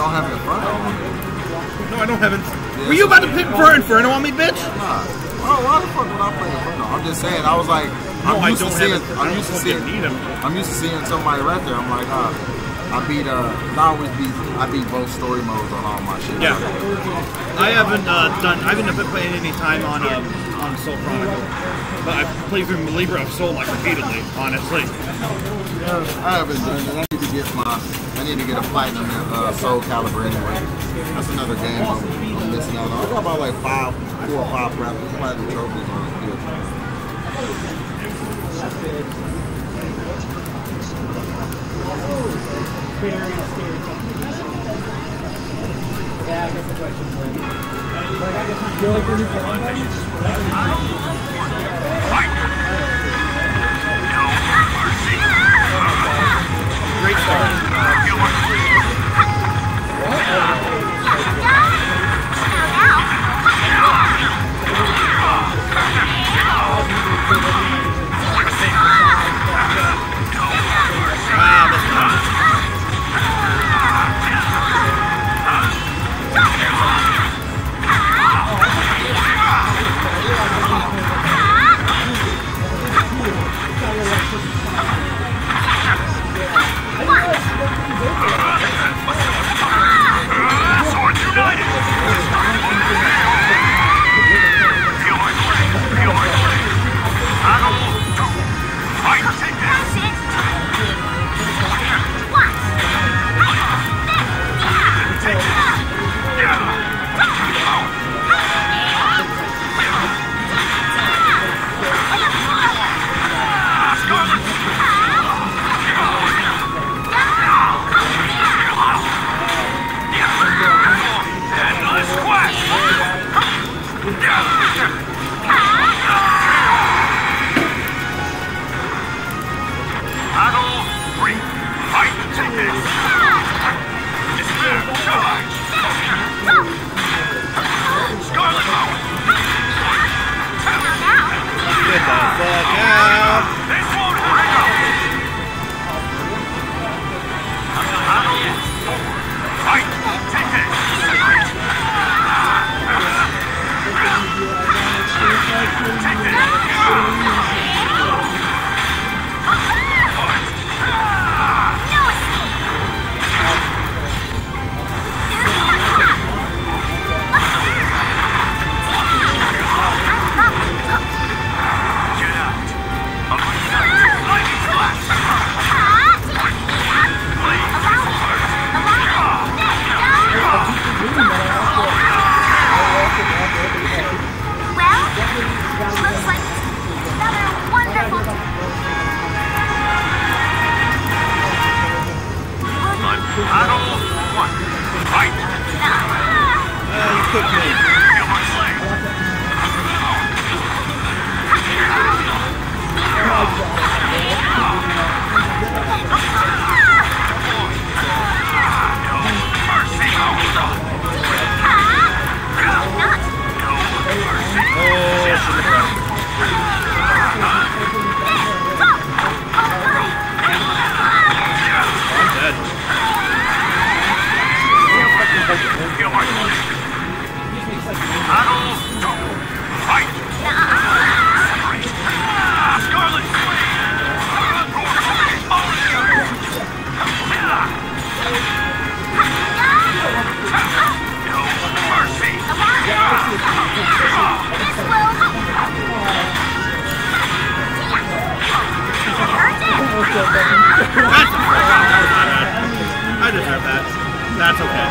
don't have Inferno on it. No, I don't have it. Were you about to pick Inferno on me, bitch? Nah. Oh, why the fuck would I play Inferno? I'm just saying. I was like, I'm used to seeing somebody right there. I'm like, I beat both story modes on all my shit. Yeah. I haven't been playing any time on Soul Chronicle, but I've played through Libra of Soul like repeatedly, honestly. I haven't done it. I need to get a platinum Soul Calibur anyway. That's another game I'm missing out on. I got about like 4 or 5 platinum trophies on here. Yeah, I guess the question for you. Great start. I deserve that. That's okay.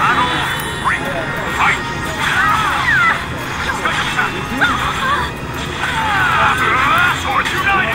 Swords united!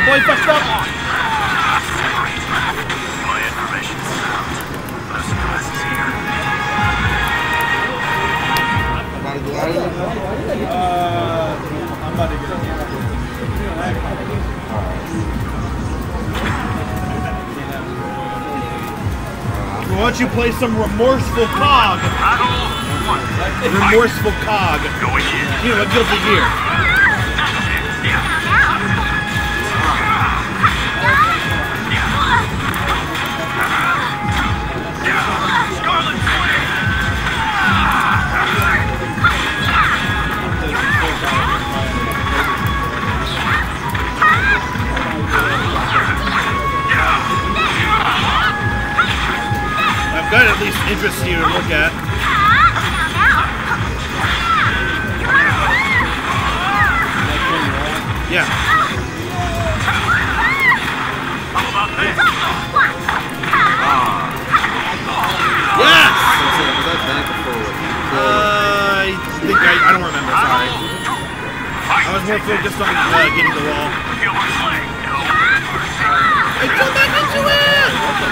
boy fucked up. My information. Those guys is here. About to go out of here? I'm about to get up. Why don't you play some Remorseful Cog? Remorseful Cog. Going in. You know, a Guilty Gear. Scarlet Flame. I've got at least interest here to look at. Yeah. How about this? Yes! I don't remember, sorry. I was more focused on getting the wall. I fell back into it!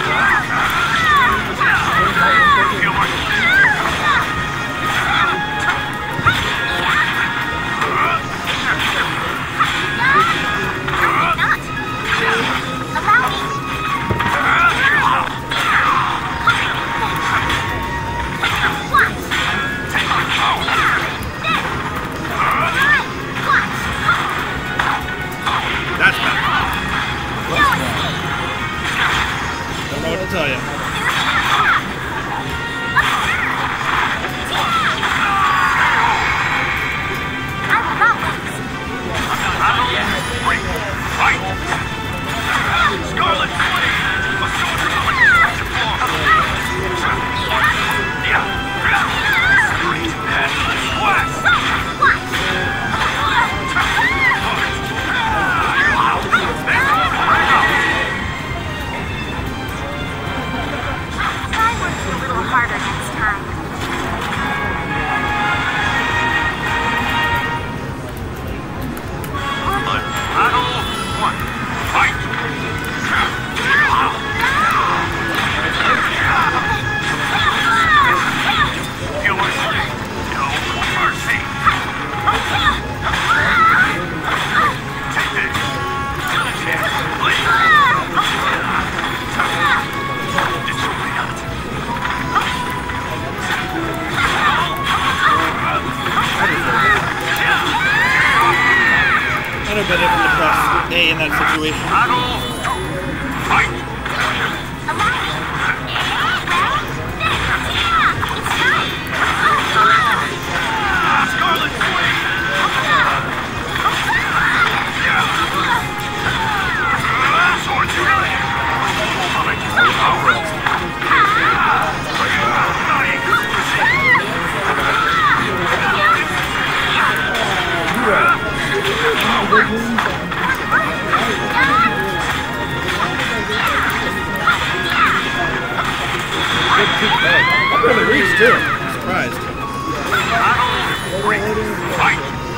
That's bad. Don't know what to tell you. Scarlet Flame! A soldier coming! Try working a little harder next time. Battle 1. Fight! Feel mercy. No mercy. Take this. Please. It's really not. I'd have been able to press A in that situation. Battle 2. Fight! Scarlet Flame! Swords ready! Coming. I'm going to reach too. I'm surprised. Battle 3. Fight!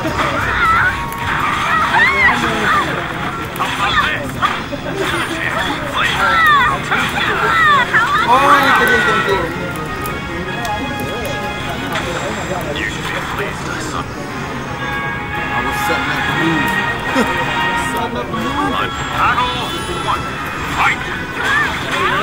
How about this? Please. You should be pleased, my son. I was setting up the move. Setting up the move. Battle 1. Fight!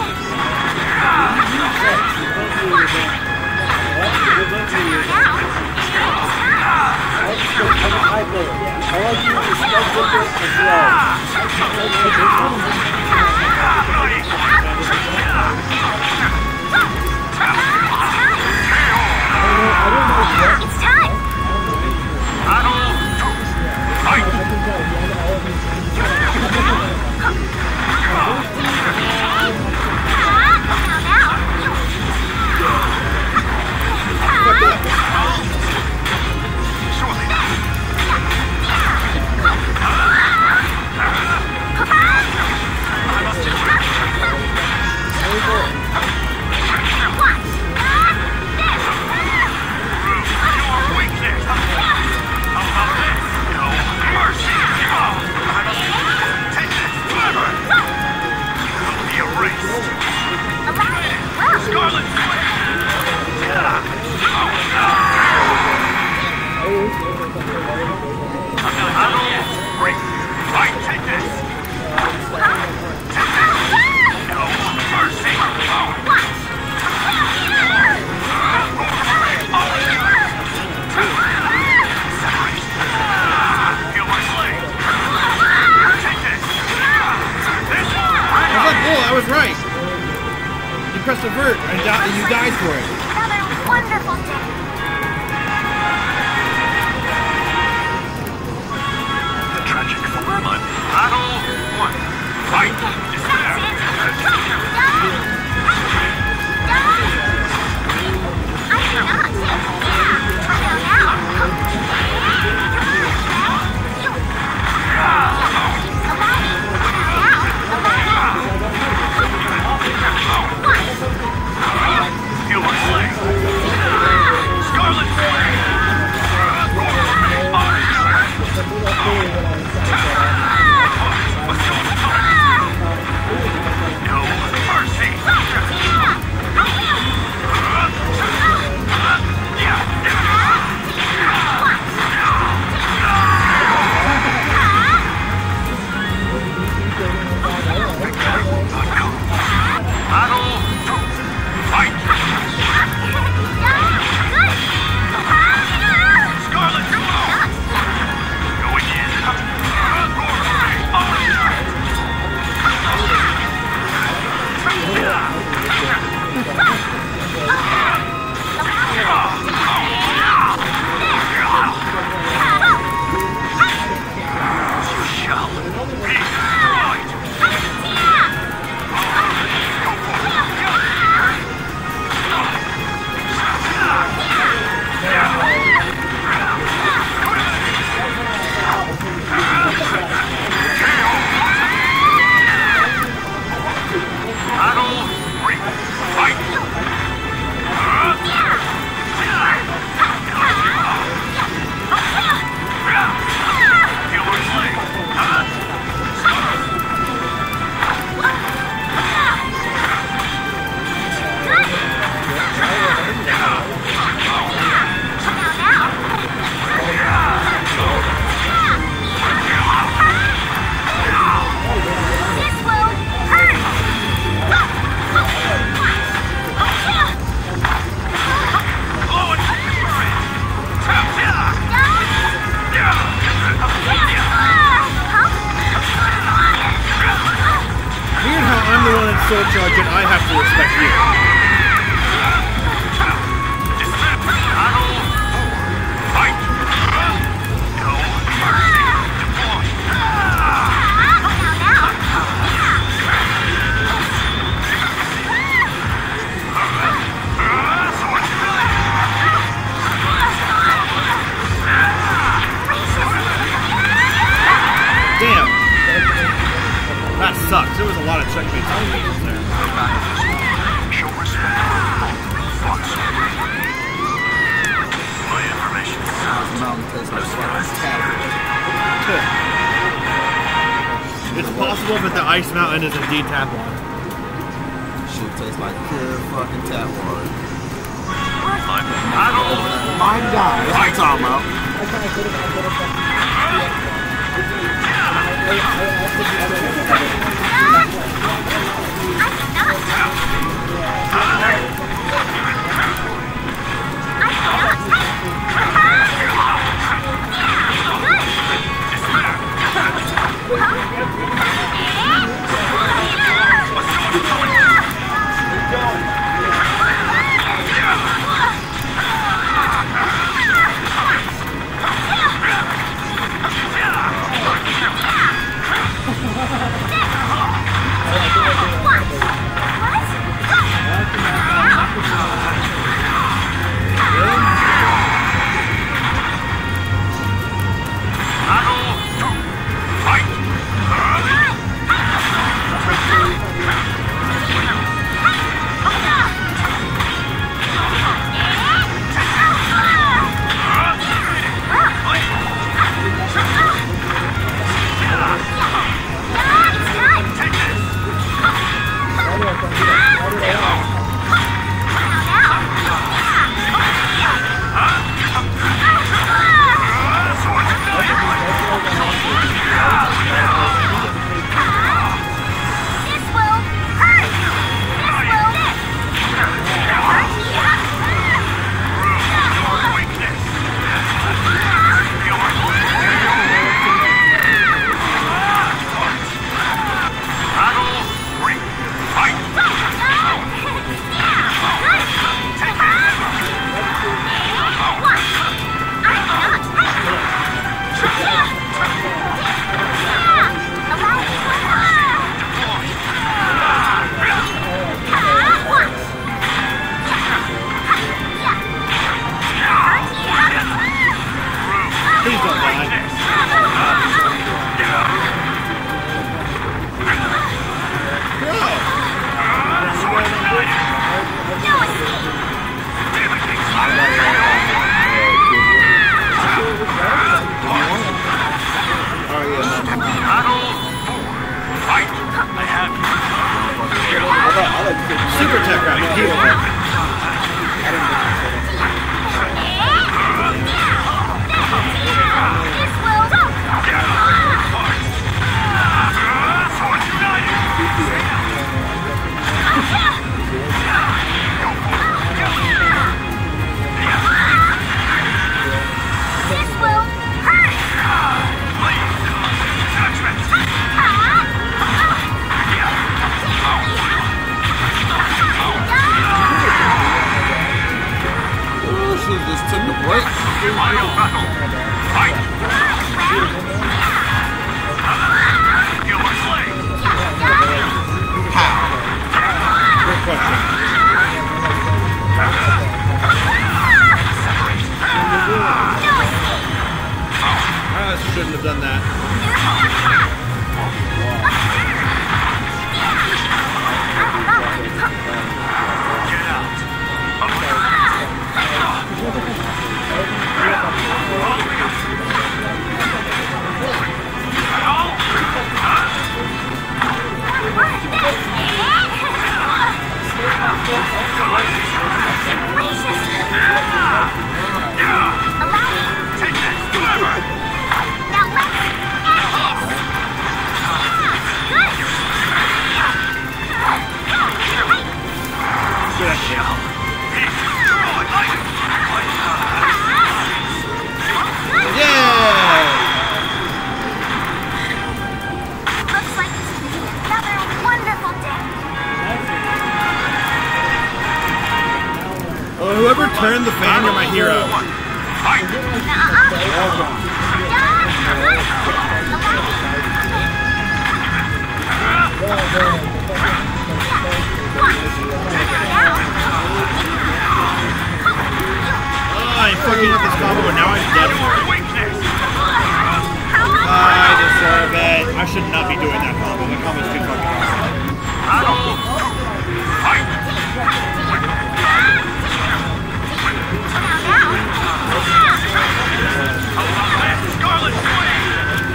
It's time! Battle 2. Fight! Break. Fight. Take this. No mercy. Feel my blade. Take this. I was right. You pressed avert and you died for it. Another wonderful day. The tragic blood. Battle 1. Fight. Despair. Feel my blade. Scarlet Flame. No mercy. Battle 2. Fight. Scarlet Flame. Going in. You shall be destroyed. Battle 3. Fight. Feel my blade. This will hurt. Blow and spirit. Weird how I'm the one that's soul charged and I have to respect you. Battle. Fight. No mercy. Deploy. Damn. That sucks. There was a lot of checkmates on me there. Show respect. My information. Mountain tastes like fucking tap. It's possible that the ice mountain is indeed tap water. Shit tastes like pure fucking tap water. Battle. My God, what are you talking about? super tech round. Deal with it. This will go. This will hurt. Oh, she just took the break. Final battle. Fight. You must slay. How? Good question. I shouldn't have done that. Get out. Take this. Deliver. Now let's end this. Good. Good idea. Yay! Looks like this will be another wonderful day. Oh, whoever turned the fan, you're my hero. Oh, I fucking hit this combo, and now I'm dead for it. I deserve it. I should not be doing that combo. That combo's too fucking awesome. Scarlet Flame!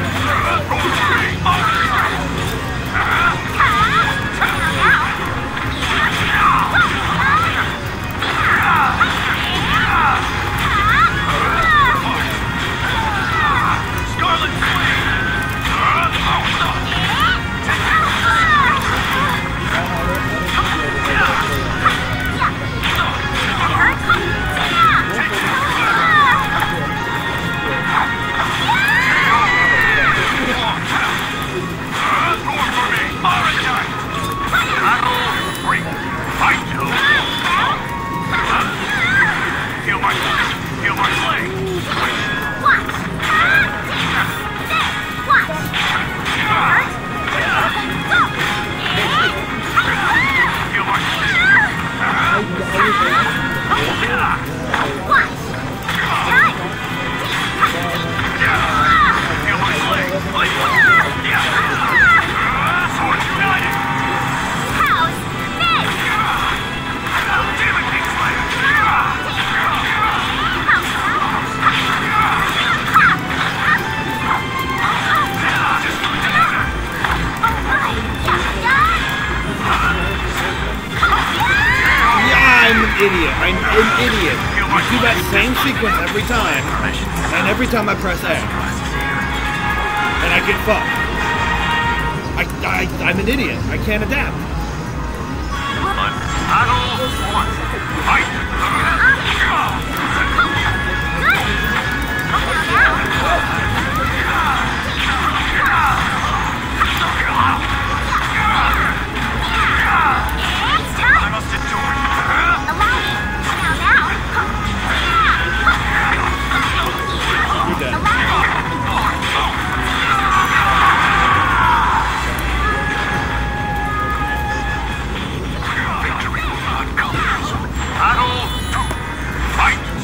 Scarlet Flame! idiot. I'm an idiot. I do that same sequence every time, and every time I press A, and I get fucked. I'm an idiot. I can't adapt. Fight!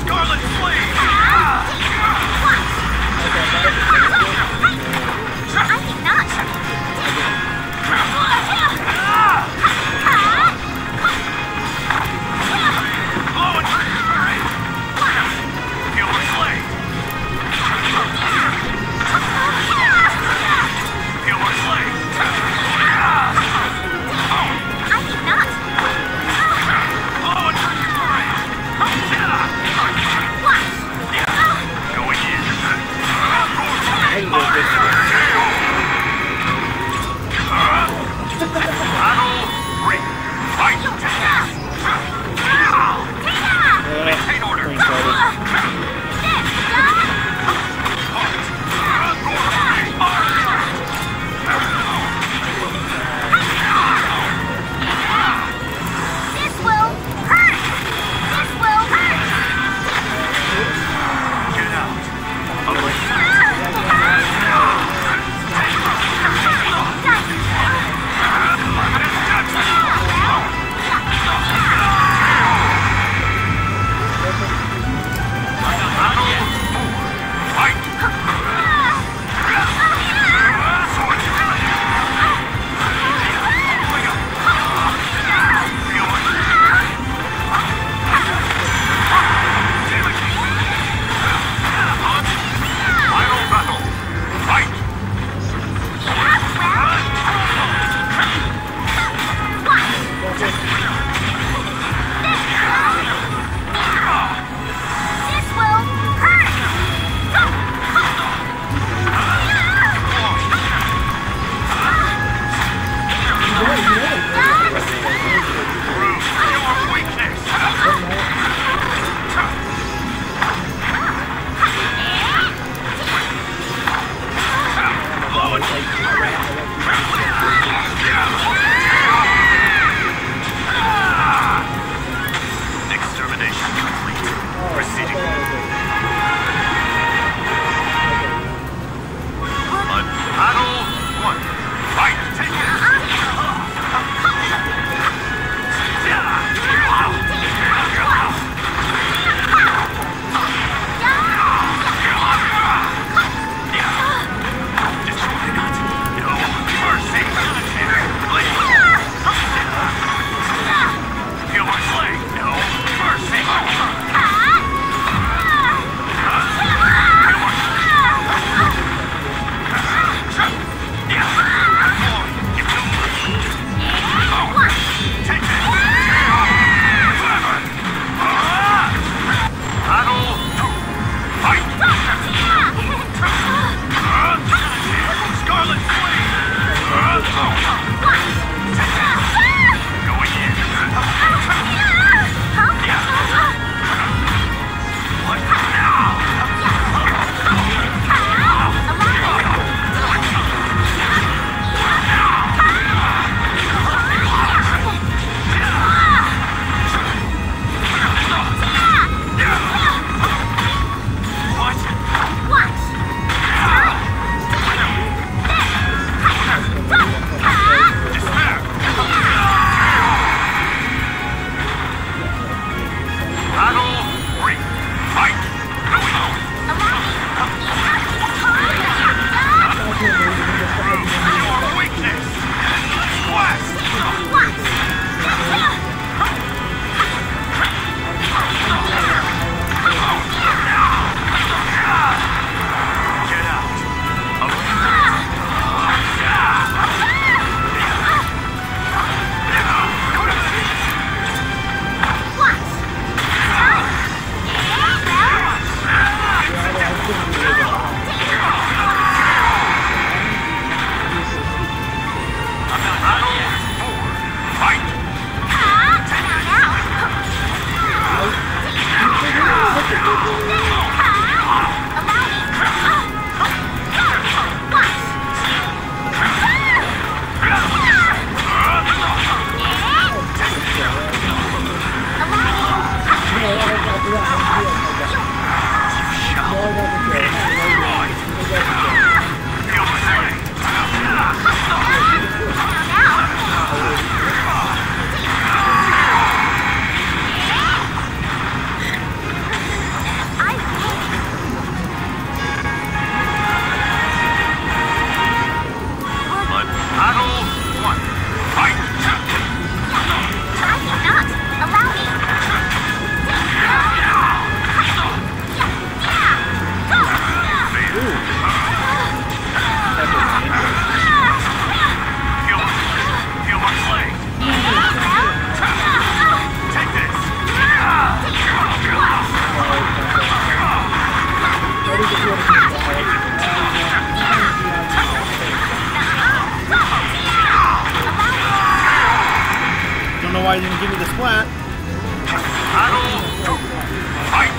flat. Battle. Fight.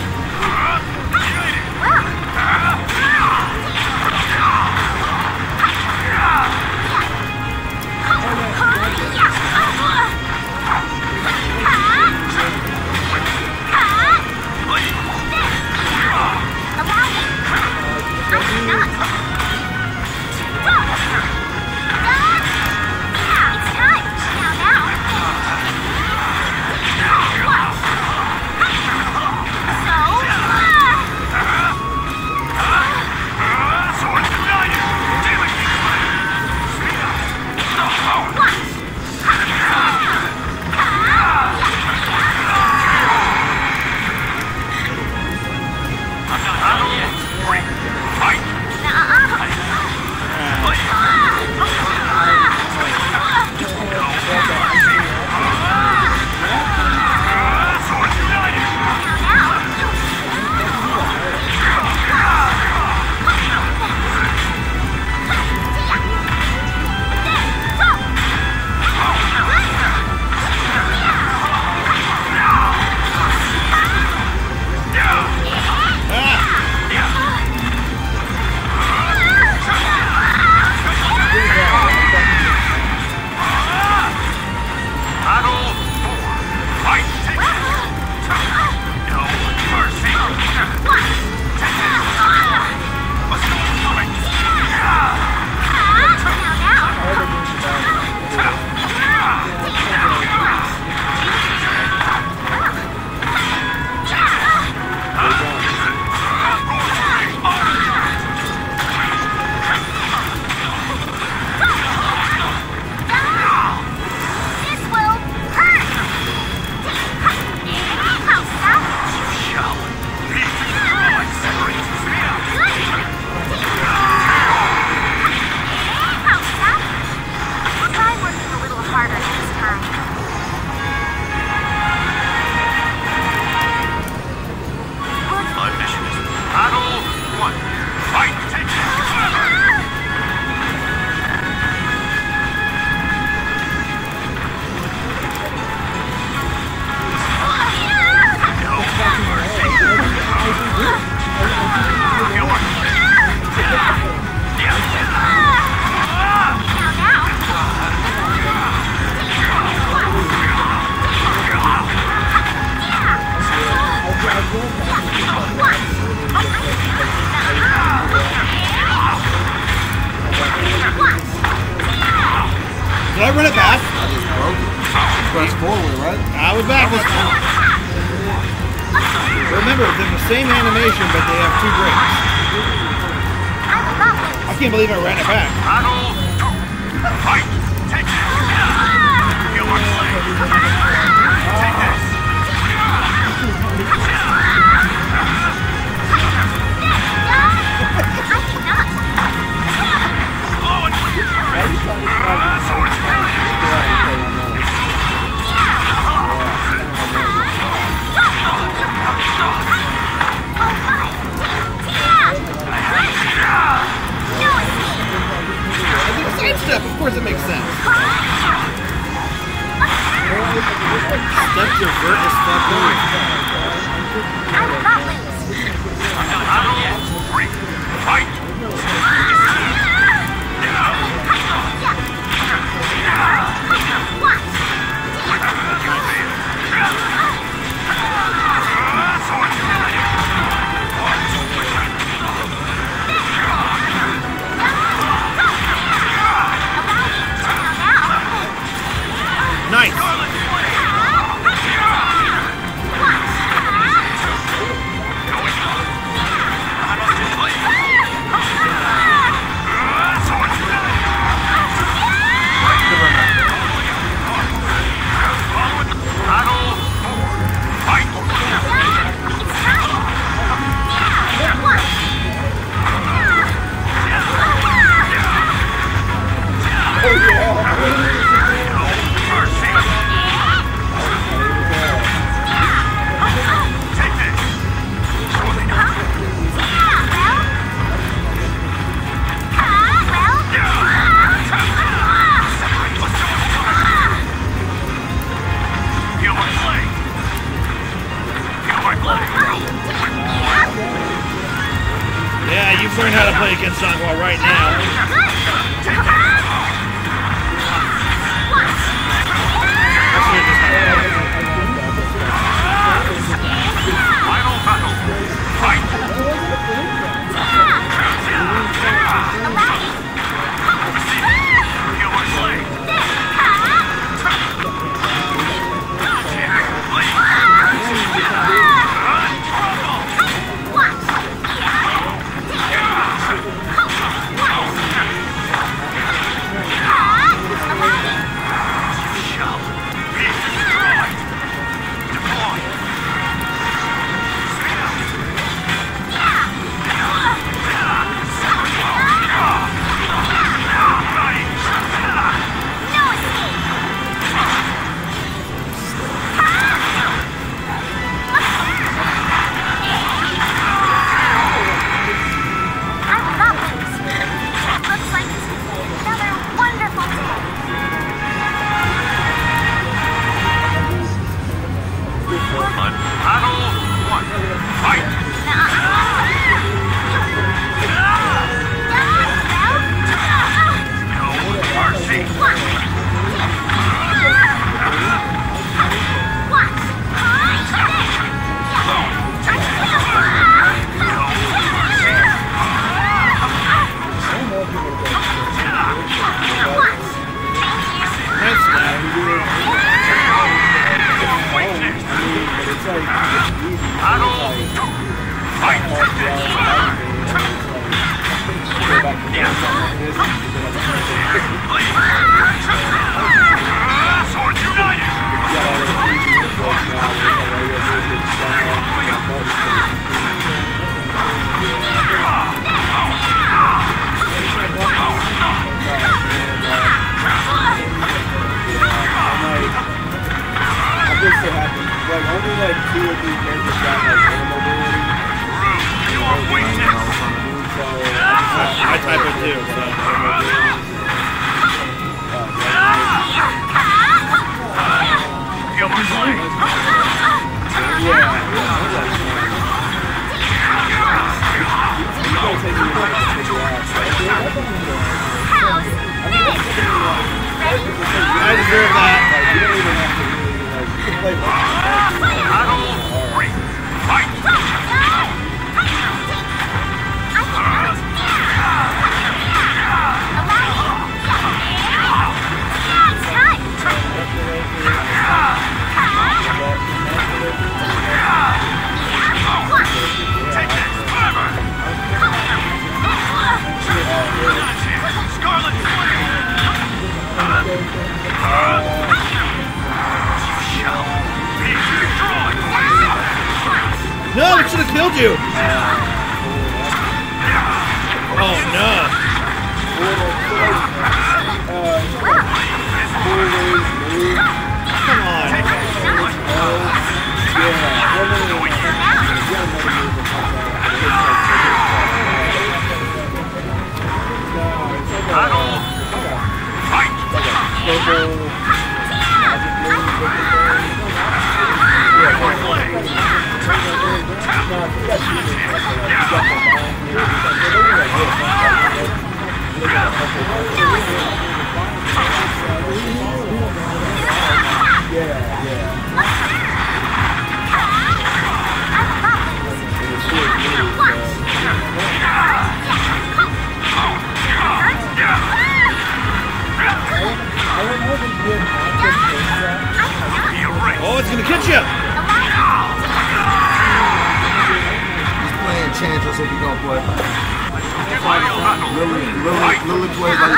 Did I run it back? I just broke it. Press forward, right? I was back this time. Remember, they're the same animation, but they have two breaks. I can't believe I ran it back. Battle. Fight. Take this. You are slain. Take this. Step, of course it makes sense. Steps are Final battle. Fight. You were slain. I type it too, so. You were slain. I deserve that. Battle 3. Fight. Take this, clever. Scarlet Flame. Shall be destroyed. No, it should have killed you. Oh no. Come on. Battle. Fight. Oh, it's gonna catch you. He's playing Enchantress if he's gonna play. Lily plays like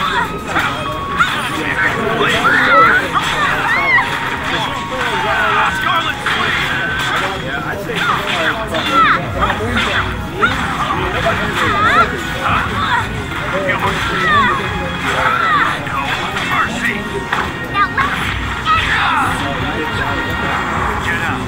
Scarlet Flame. No mercy. Now let's Get out.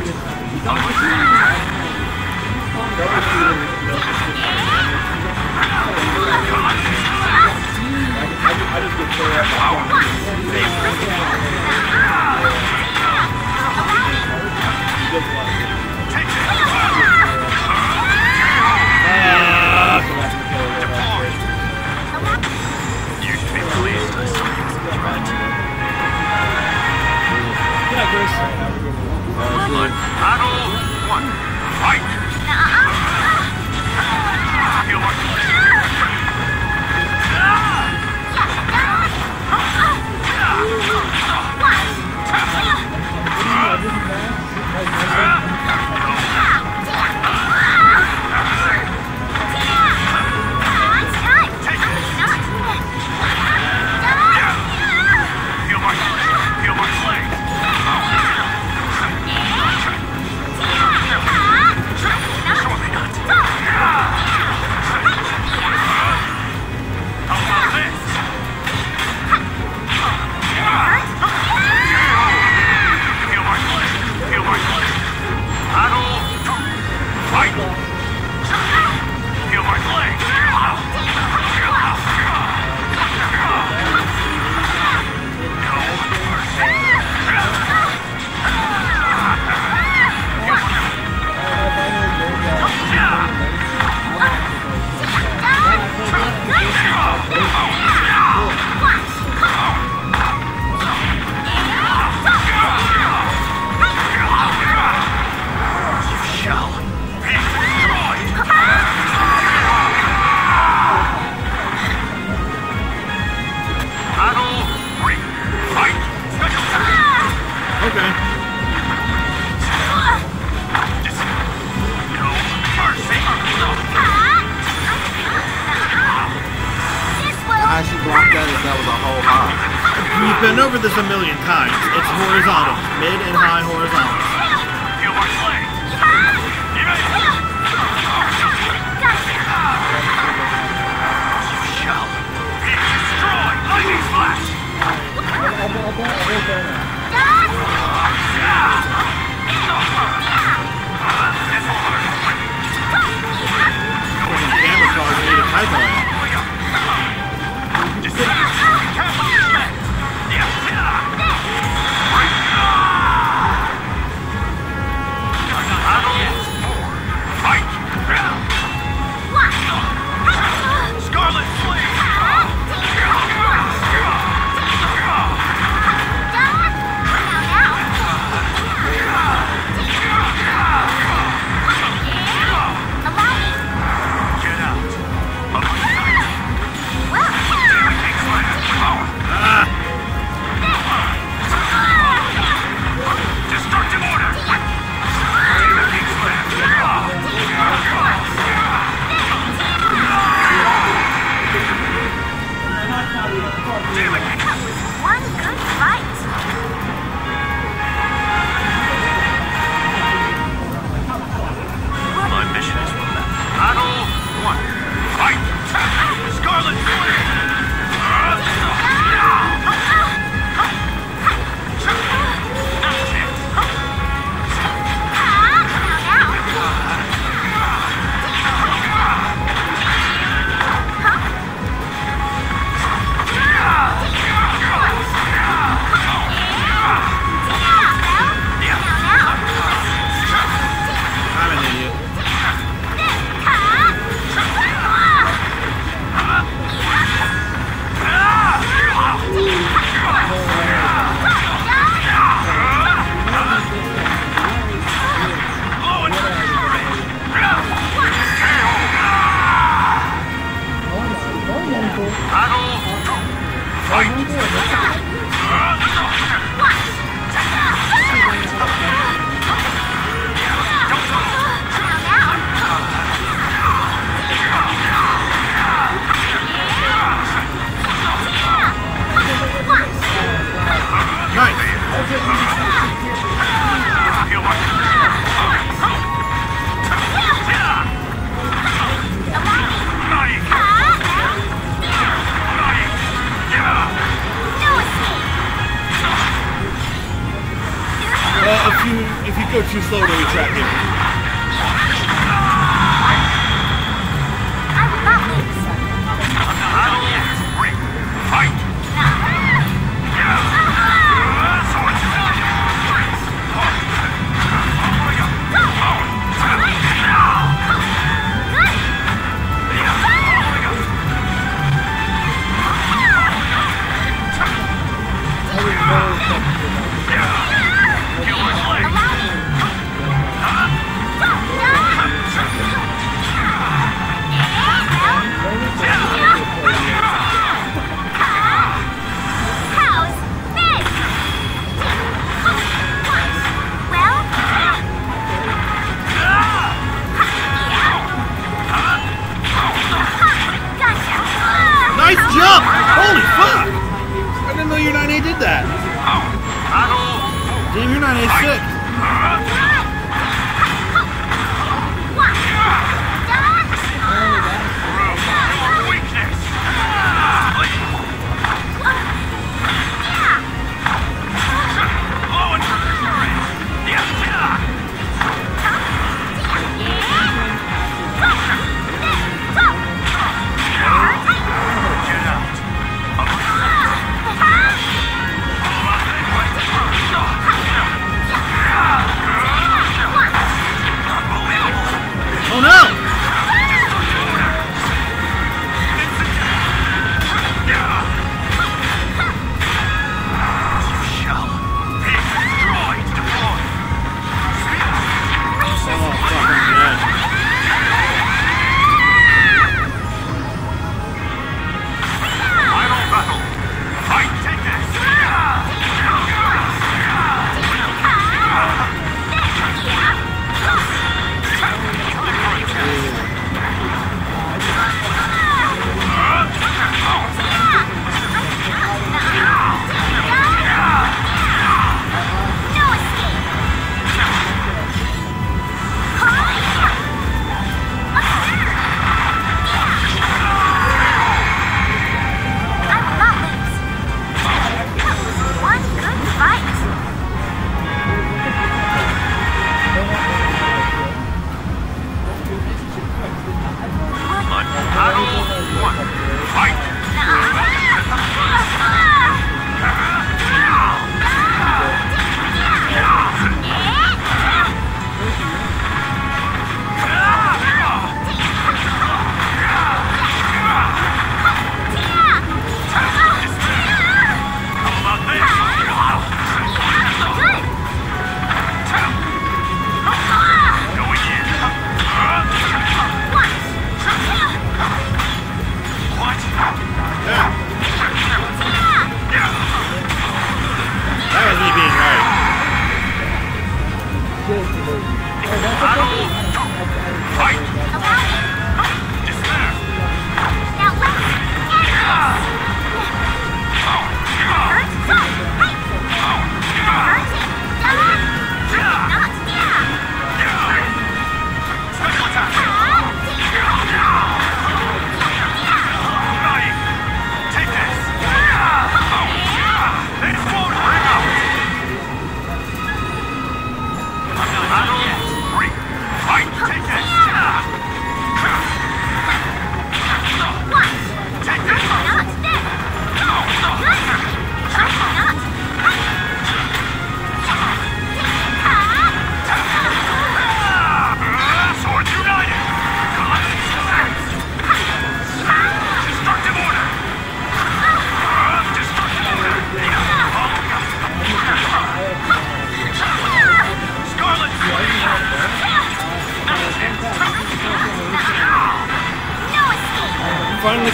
block that if that was a whole high? We've been over this a million times. It's horizontal. Mid and high horizontal. Feel my blade. Shall be destroyed. Lightning flash. Camera cars need a typo in. Scarlet Flame! If you go too slow, to retract it. Damn, you're not A6. Yeah!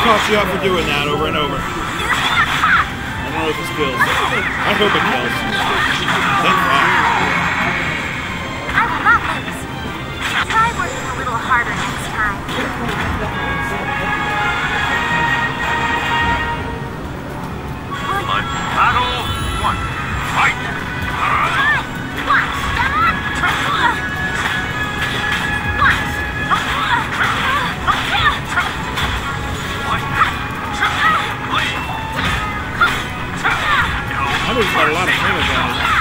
toss you out for doing that over and over. I don't know if this kills. I hope it kills. Thank God. I will not lose. Try working a little harder next time. Battle 1. Fight! I know he's got a lot of damage on it.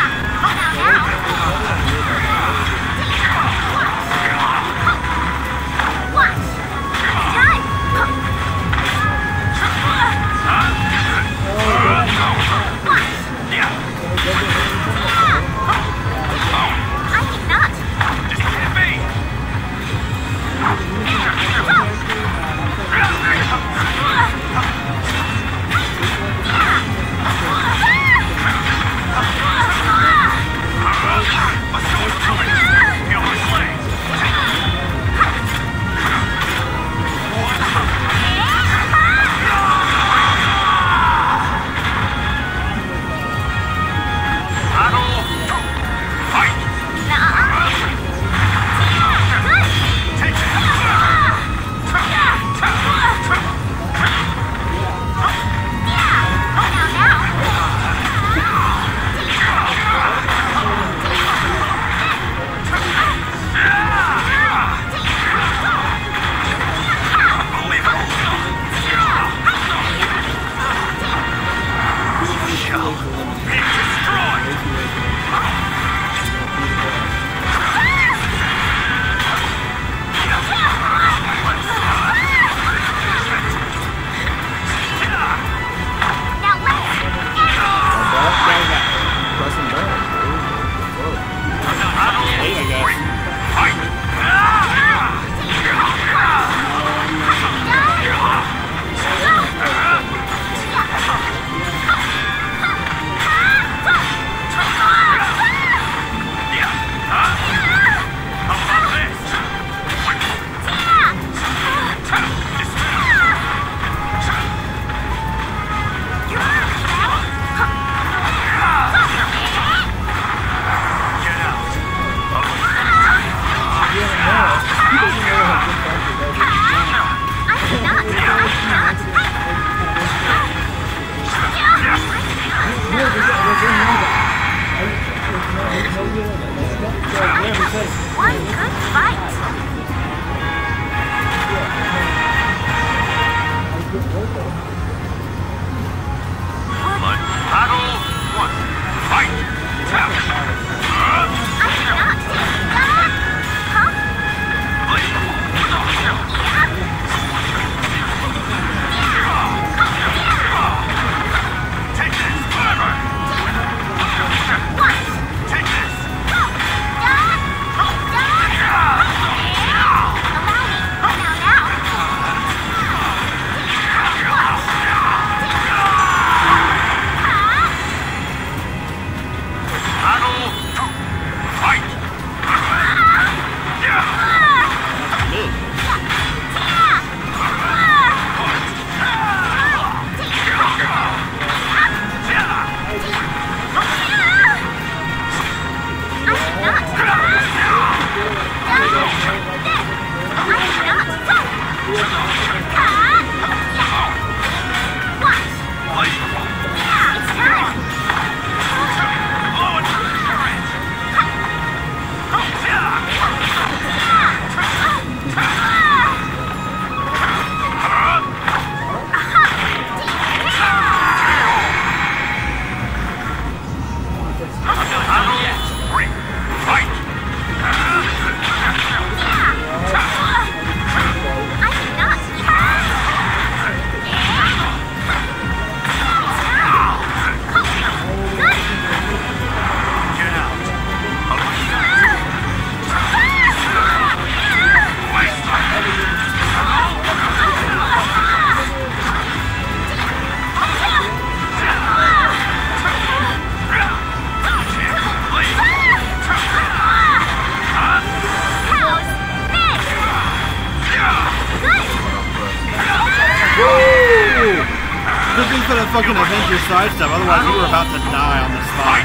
for the fucking Avengers side stuff, otherwise you were about to die on the spot.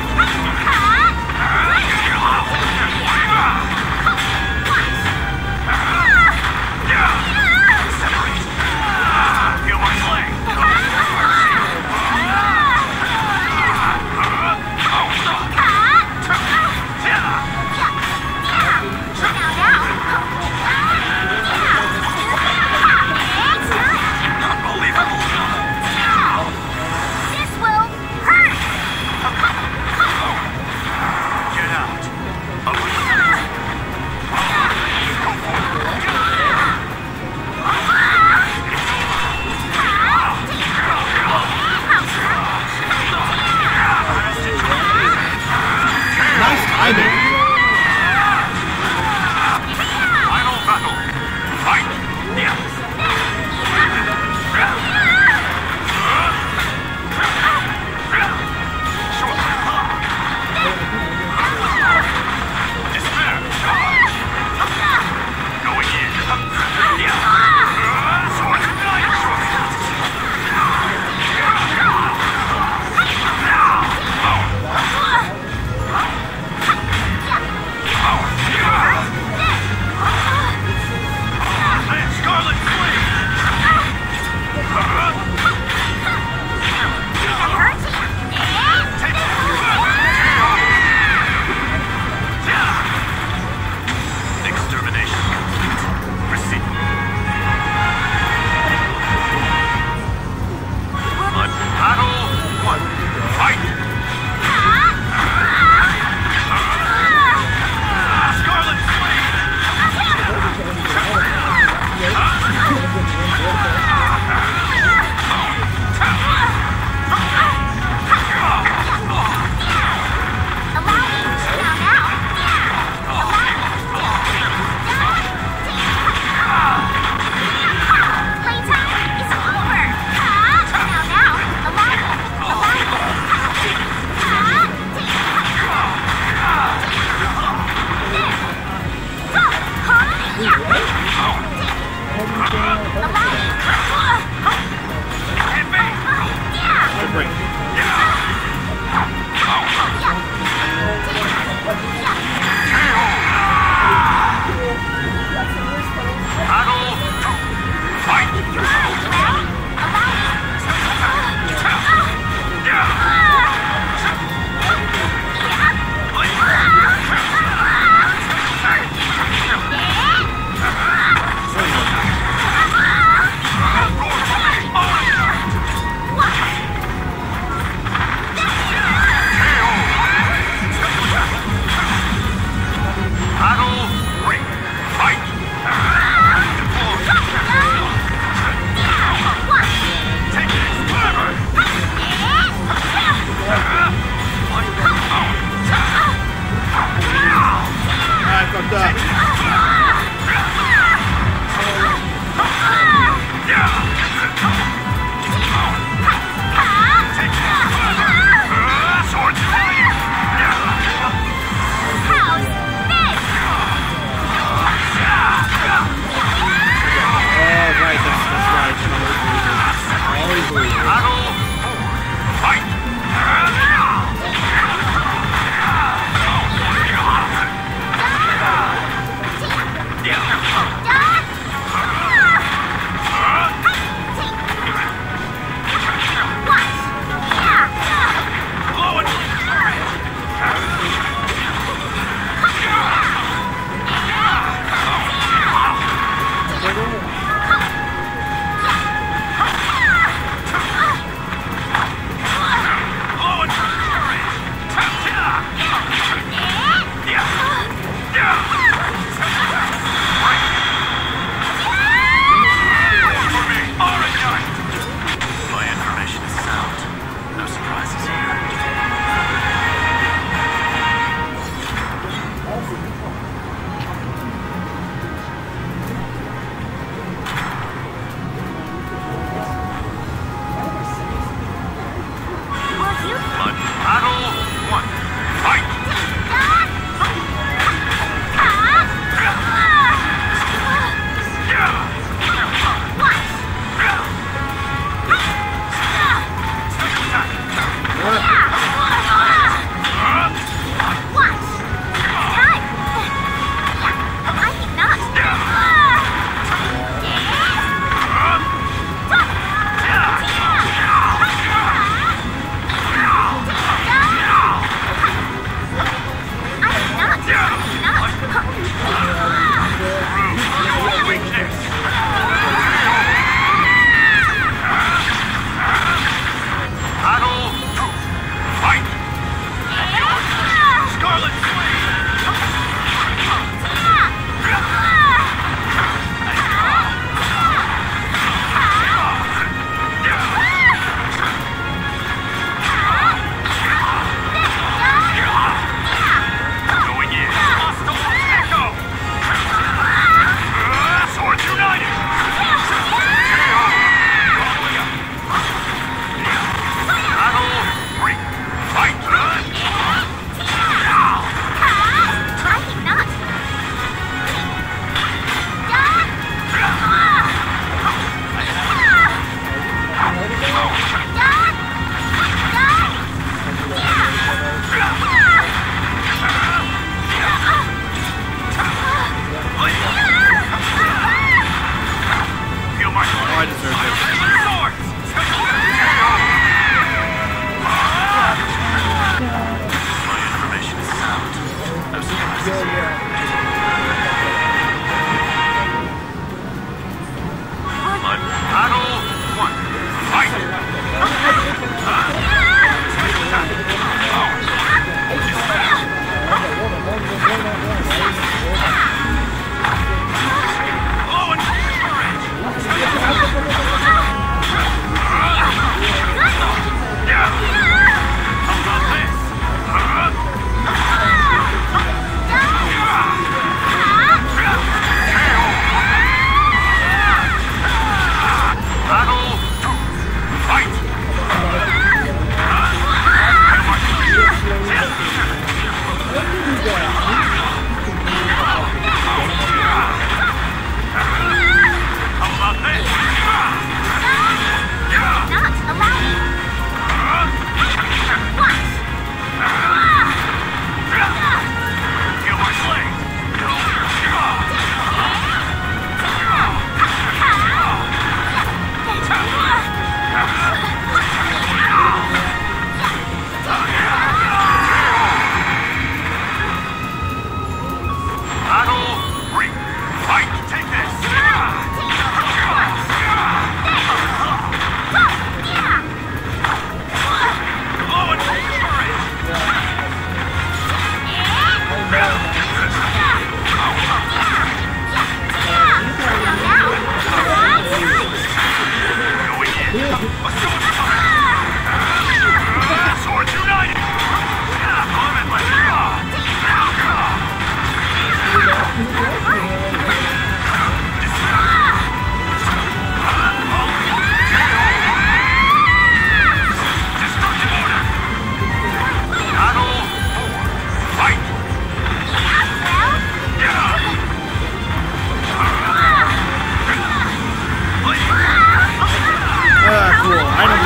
Feel my sling. This will hurt!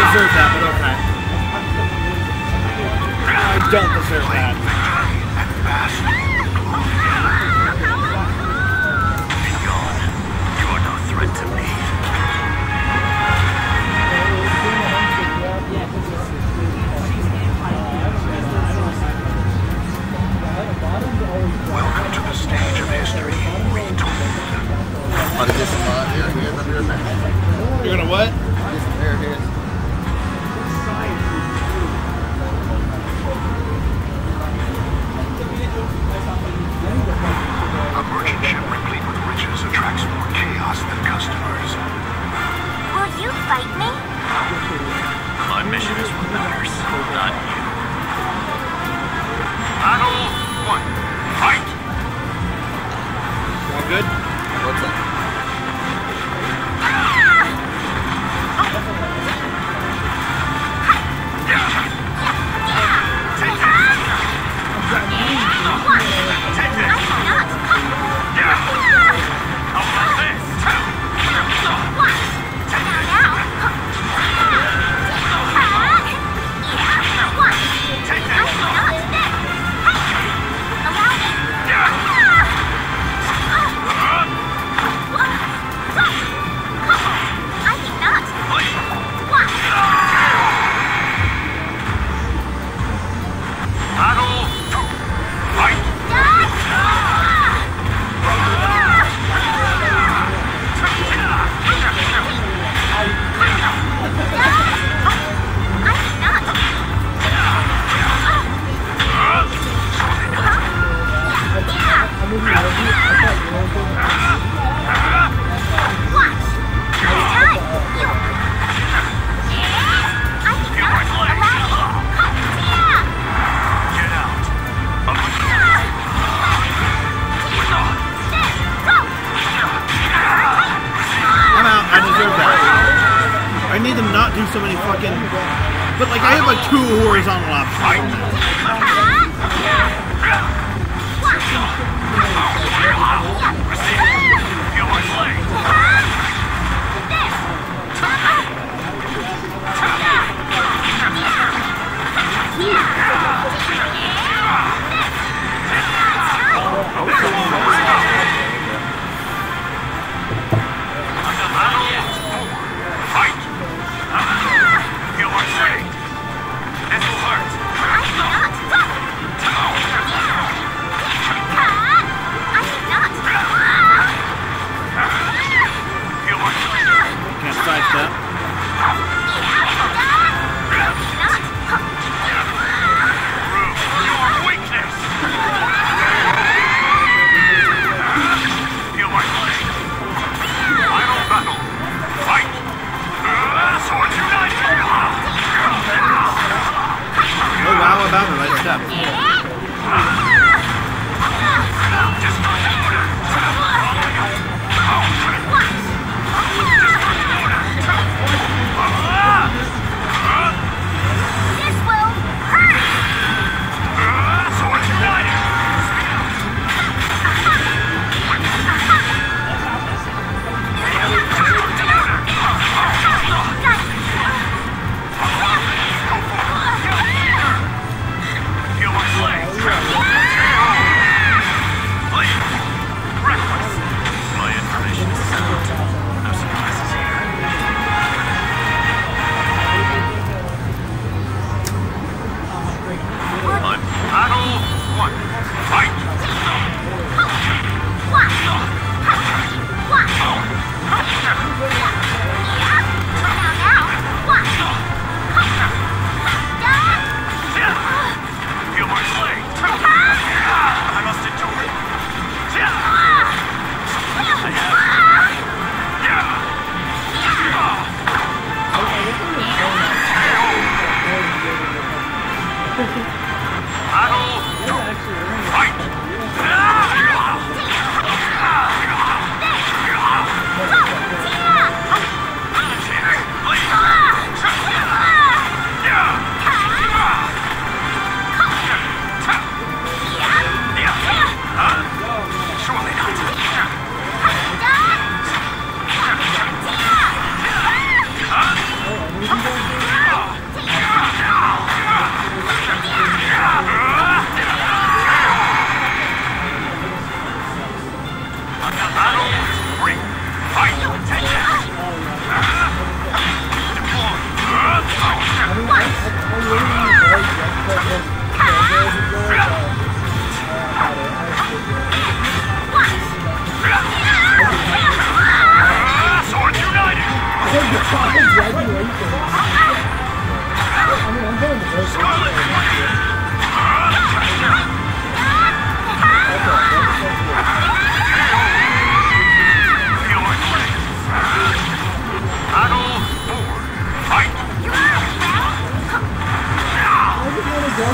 deserve that, but okay. I don't deserve that. You're no threat to me. Welcome to the stage of history retold. About to get some airheads under your back. You're gonna what? Get some airheads. A merchant ship replete with riches attracts more chaos than customers. Will you fight me? My mission is what matters, not you. Battle 1. Fight! All good? What's up? I need them not do so many fucking... But like, I have like 2 horizontal options. Sidestep.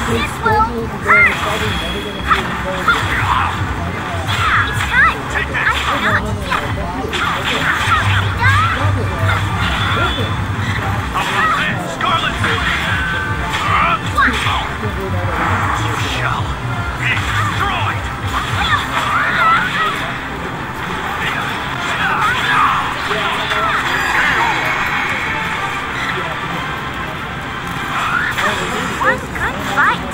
This will hurt. It's time. I cannot. Scarlet! You shall be destroyed! One good fight.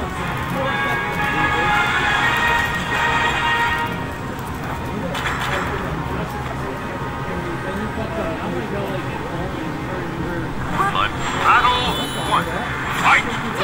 But battle one. Fight!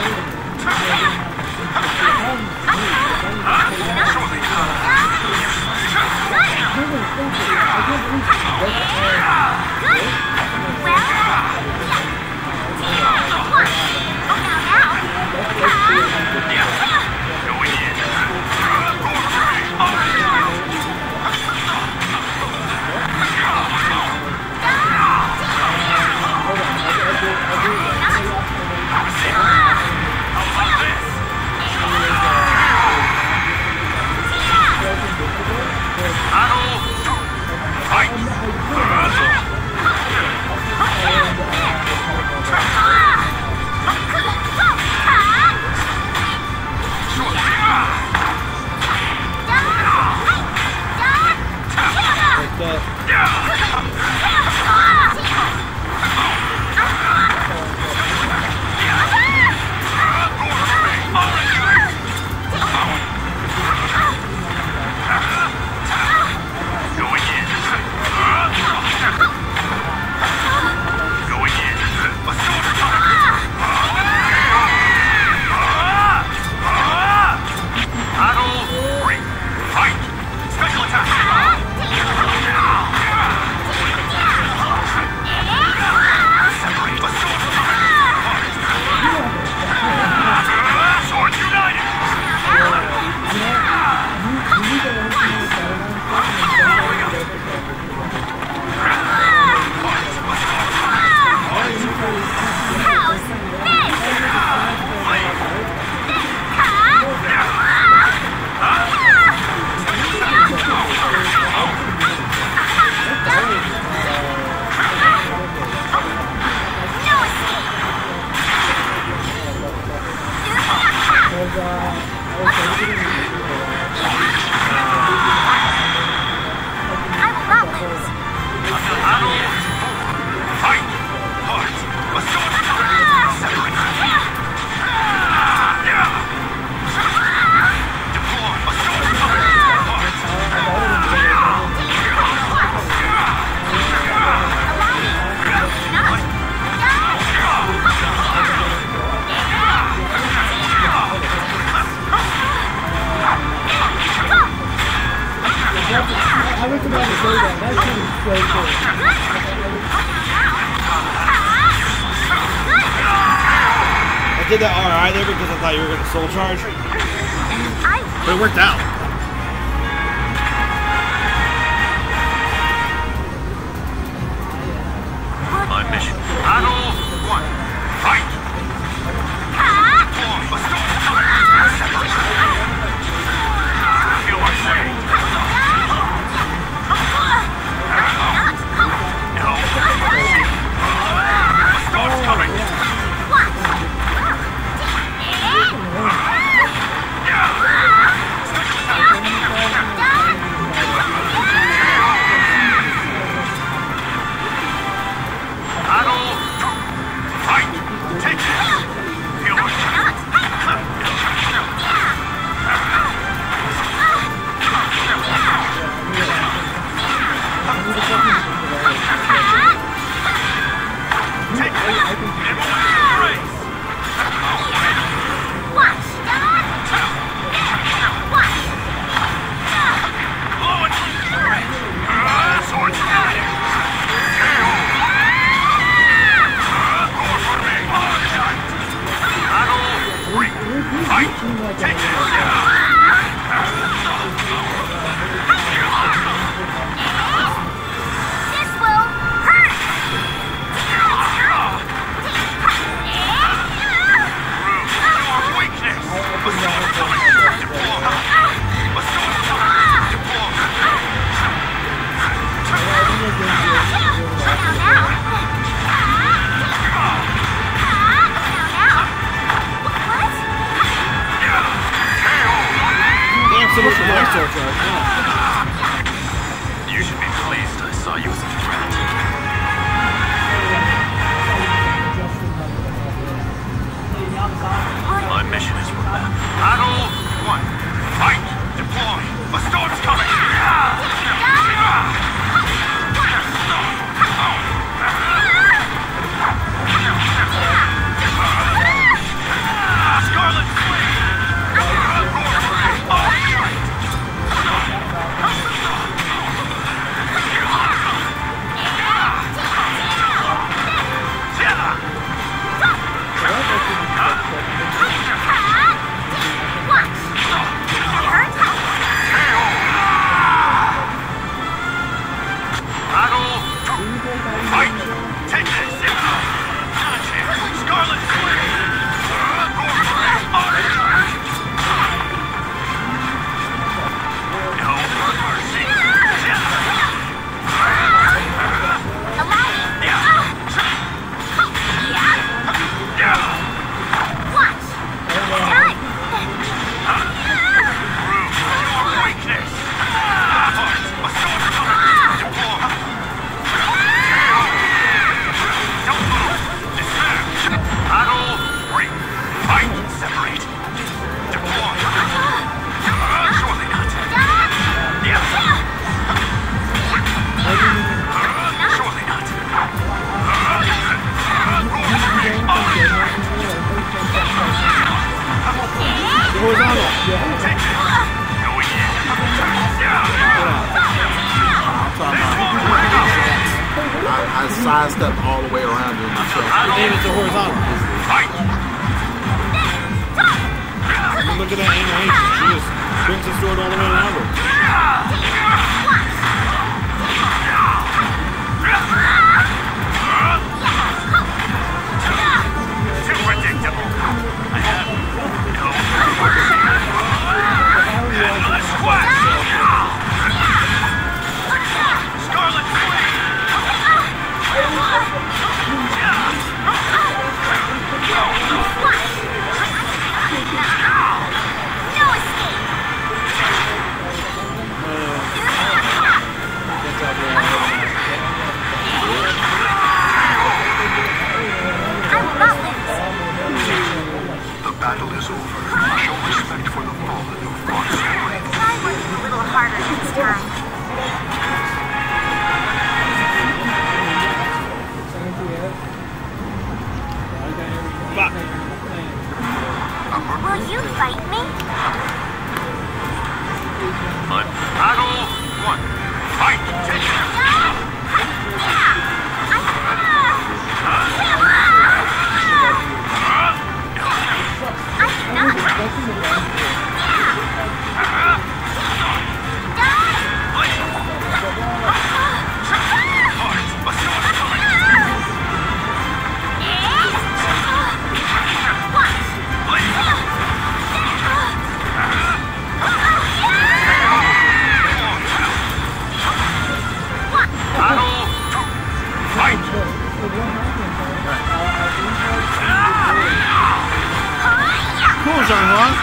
I was about to say that. That shit is so cool. I did that RI there because I thought you were going to soul charge. But it worked out. My mission. Battle 1. Fight! Feel my saying? No. The storm's coming. sidestep all the way around you. Aim it to horizontal. Look at that animation. She just brings the sword all the way around her. Too predictable. I have no endless quest. Scarlet Flame. No escape! I will not lose. The battle is over. Show respect for the fallen who fought so bravely. Try working a little harder this time. Will you fight me? Battle 1. Fight! Take it! Cool, Jean-Juan.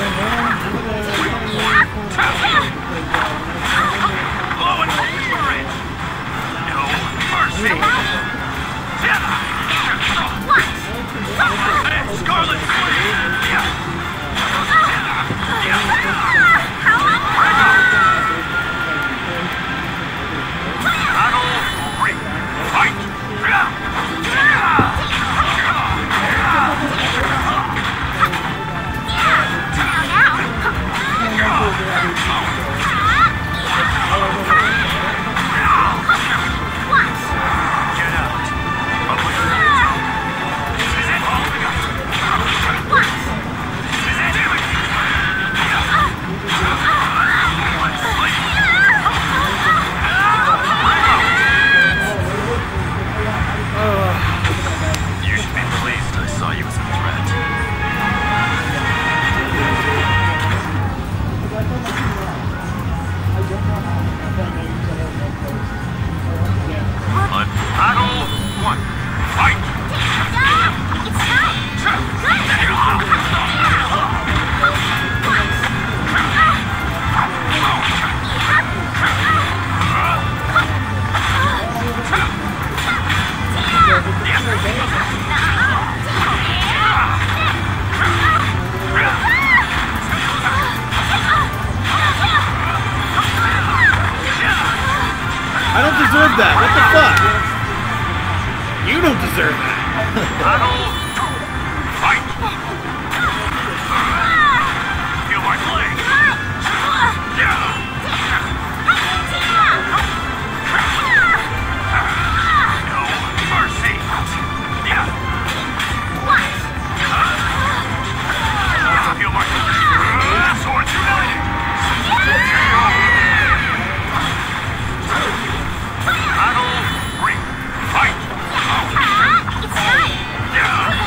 Blowing courage. No mercy. Scarlet Flame. Battle 3. Fight. You should be pleased I saw you as a threat. On battle 1. Fight! I don't deserve that. What the fuck? You don't deserve that. Battle 2. Fight! Feel my blade! No mercy! Feel my swords united! Battle 3. Fight!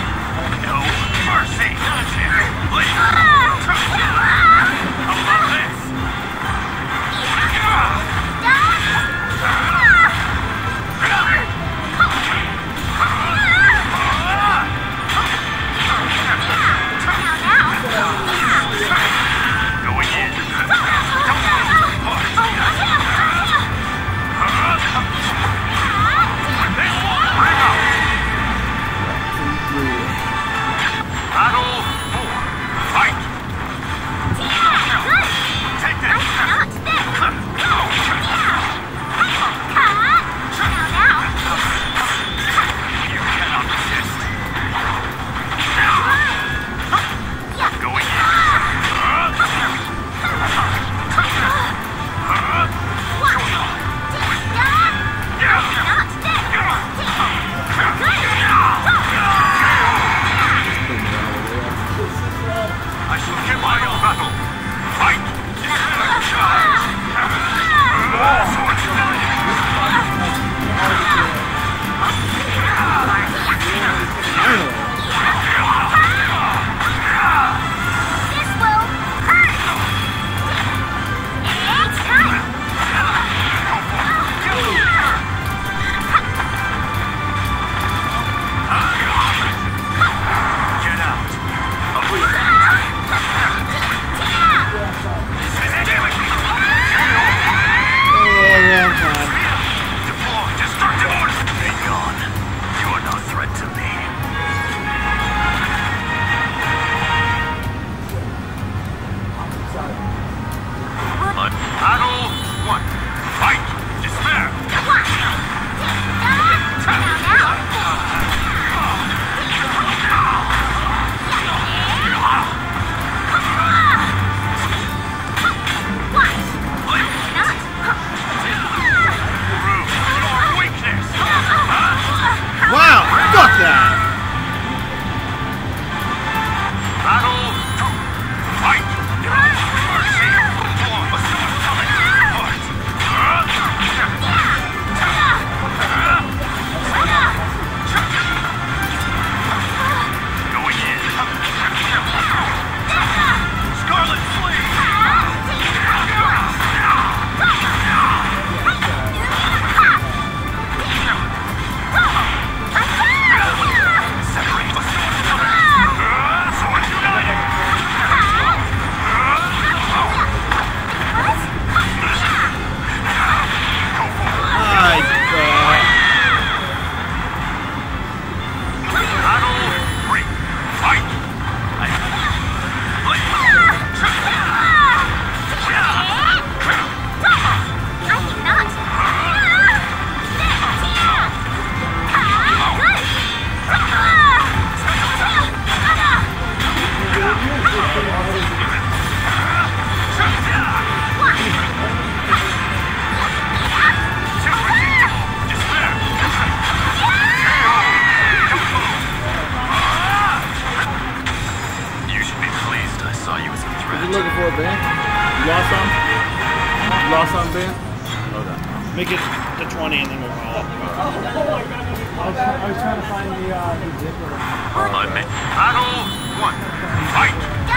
You lost some? You lost some, Ben? Okay. Make it to 20 and then we'll call it. I was trying to find the zipper. Battle 1. Fight!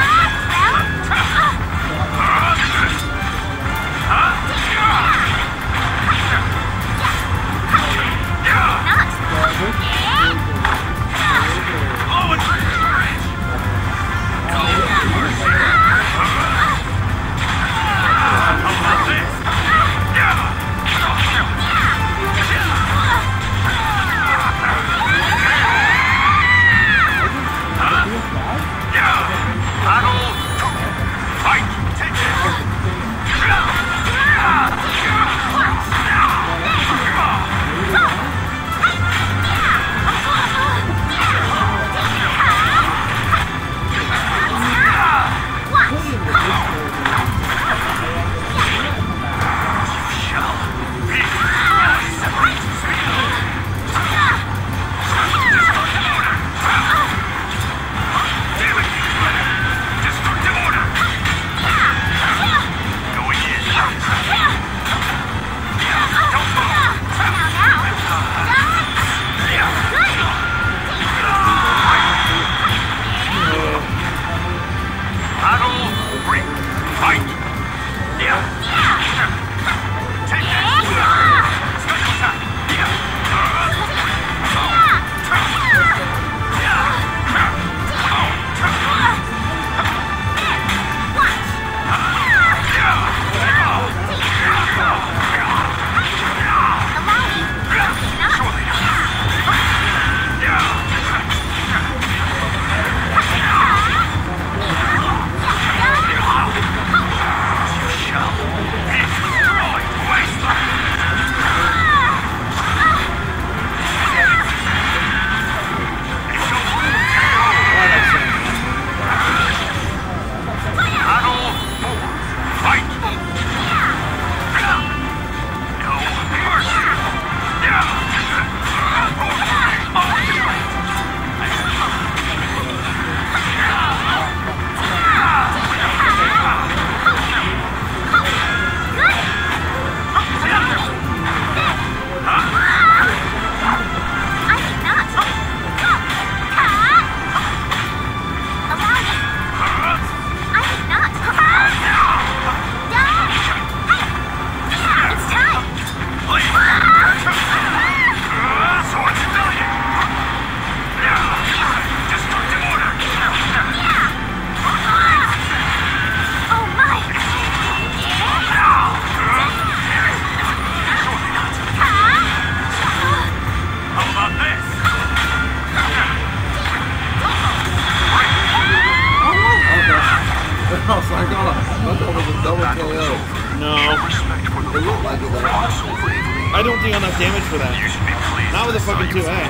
I don't think enough damage for that. Not with a fucking 2A.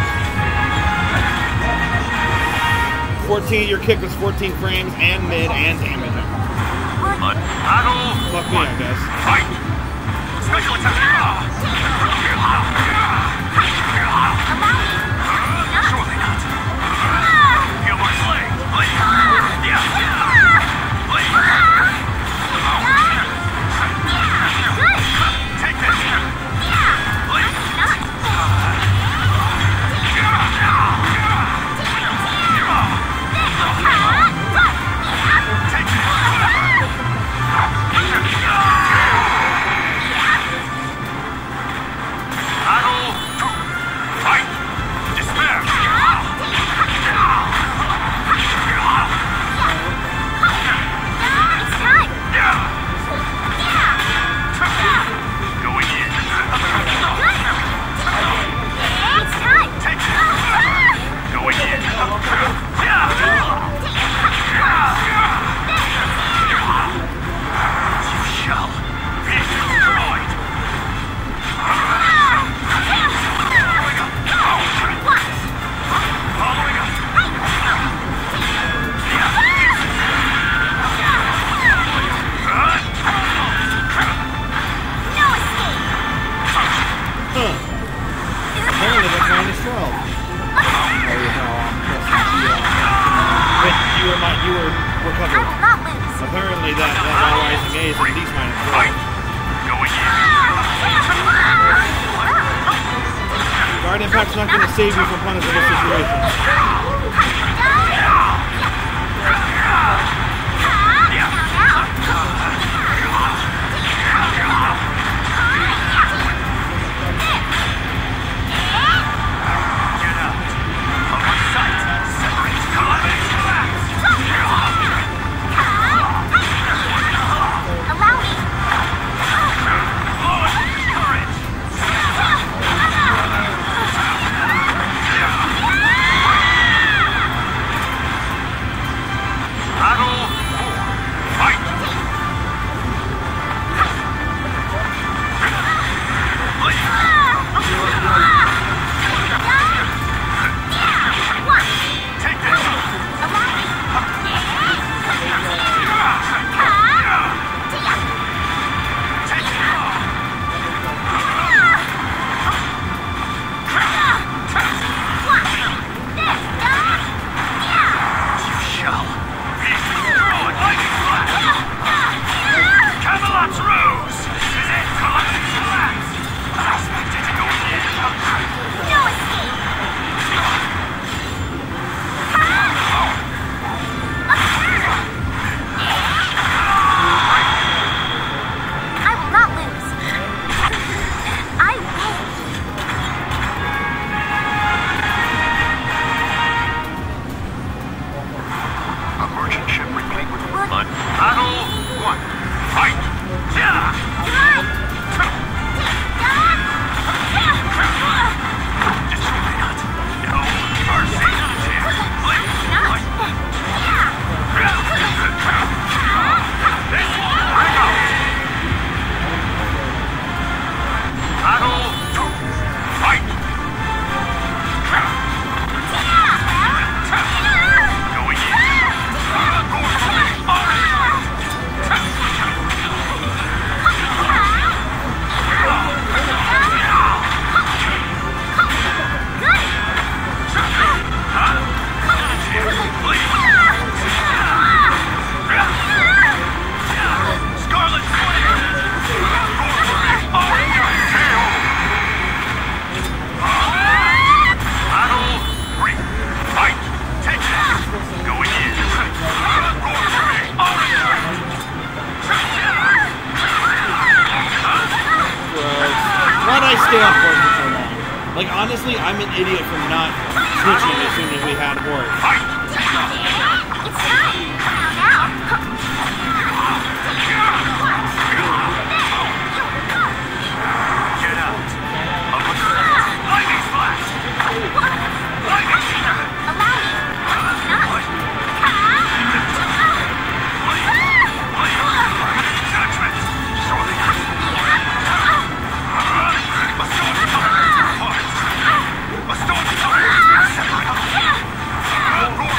14, your kick was 14 frames and mid and damage. Fuck me, I guess. Fight! Special attack! Surely not. Feel my sling. Yeah. Take this. Battle Rising A's and these minus 4. Going in. Guard Impact's not going to save you from punishable situations. Like, honestly, I'm an idiot for not switching as soon as we had work. Get out. Lightning flash. Judgment. Surely. A storm coming!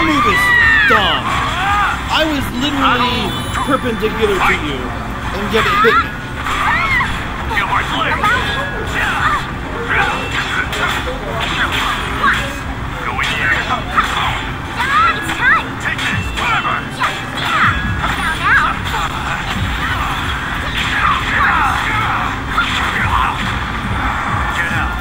move is dumb. I was literally perpendicular to you, and yet it hit me. Feel my blade. Going in. It's time. Take this. Whatever. Get out.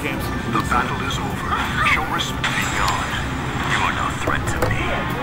games. The battle is over. Show respect, God. You are no threat to me.